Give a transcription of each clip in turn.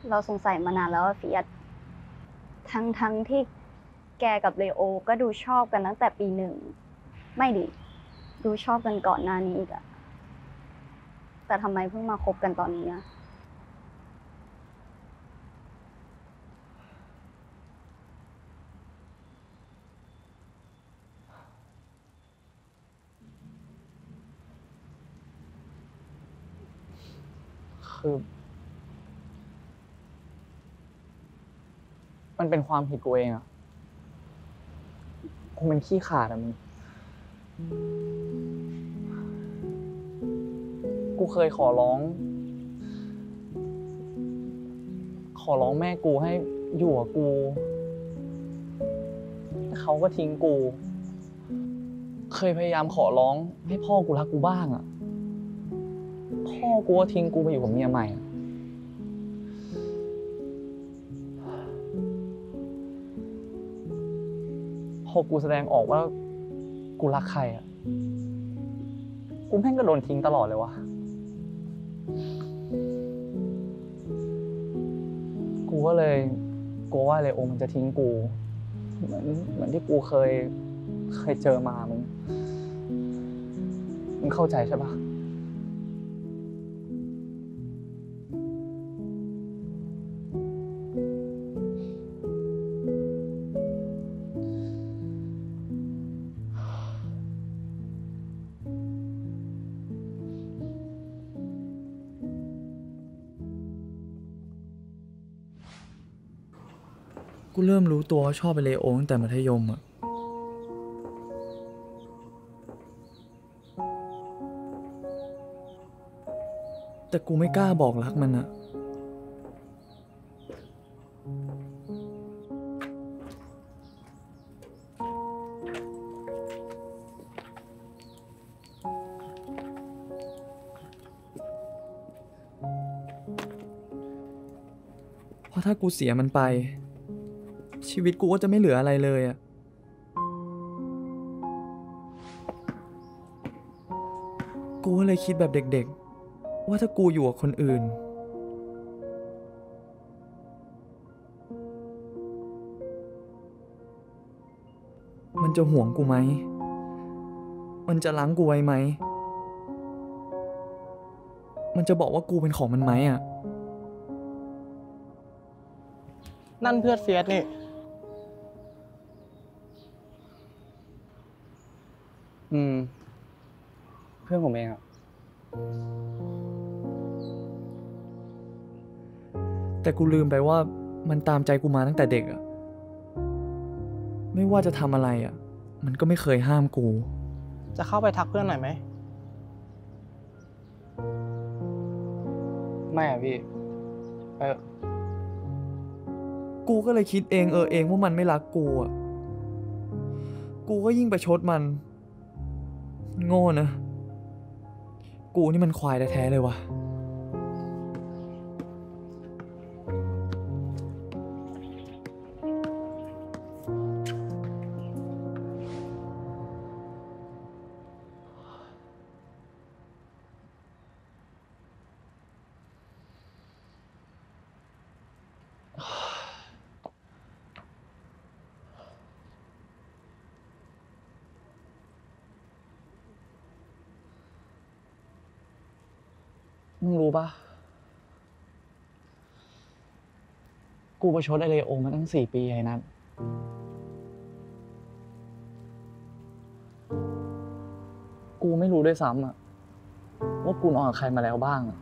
เราสงสัยมานานแล้วว่าฟิยสทั้งที่แกกับเลโอก็ดูชอบกันตั้งแต่ปีหนึ่งไม่ดิดูชอบกันก่อนหน้านี้อีกอะแต่ทำไมเพิ่งมาคบกันตอนนี้อะคือมันเป็นความผิดกูเองอะกูเป็นขี้ขลาดอะมึงกูเคยขอร้องแม่กูให้อยู่กับกูแต่เขาก็ทิ้งกูเคยพยายามขอร้องให้พ่อกูรักกูบ้างอะพ่อกูก็ทิ้งกูไปอยู่กับเมียใหม่อะพอกูแสดงออกว่ากูรักใครอะกูแม่งก็โดนทิ้งตลอดเลยวะกูก็เลยกลัวว่าเลโอมันจะทิ้งกูเหมือนที่กูเคยเจอมามึงเข้าใจใช่ปะกูเริ่มรู้ตัวว่าชอบไปเลโอตั้งแต่มัธยมอะแต่กูไม่กล้าบอกรักมันอะเพราะถ้ากูเสียมันไปชีวิตกูก็จะไม่เหลืออะไรเลยอะกูก็เลยคิดแบบเด็กๆว่าถ้ากูอยู่กับคนอื่นมันจะห่วงกูไหมมันจะรั้งกูไว้ไหมมันจะบอกว่ากูเป็นของมันไหมอะนั่นเพื่อนเฟียสนี่อืมเพื่อนผมเองอะแต่กูลืมไปว่ามันตามใจกูมาตั้งแต่เด็กอะไม่ว่าจะทำอะไรอะมันก็ไม่เคยห้ามกูจะเข้าไปทักเพื่อนหน่อยไหมไม่อะพี่เออกูก็เลยคิดเองเองว่ามันไม่รักกูอ่ะ กูก็ยิ่งประชดมัน โง่นะ กูนี่มันควายแท้ๆเลยวะมึงรู้ปะกูประชดไอเลโอมาตั้ง4 ปีไอ้นัทกูไม่รู้ด้วยซ้ำอะว่ากูนอนกับใครมาแล้วบ้างอะ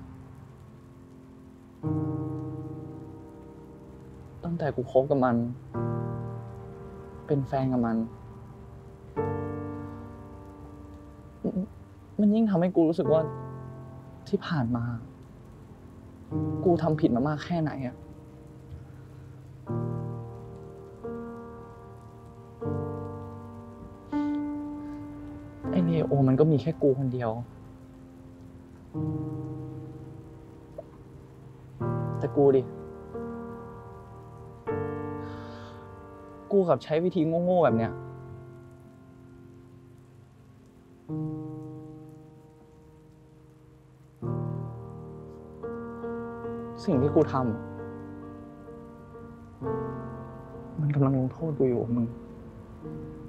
ตั้งแต่กูคบกับมัน เป็นแฟนกับมัน มันยิ่งทำให้กูรู้สึกว่าที่ผ่านมา กูทำผิดมามากแค่ไหนอะไอเลโอมันก็มีแค่กูคนเดียว แต่กูดิ กูกับใช้วิธีโง่ๆแบบเนี้ย สิ่งที่กูทกำลังลงโทษกูอยู่มึง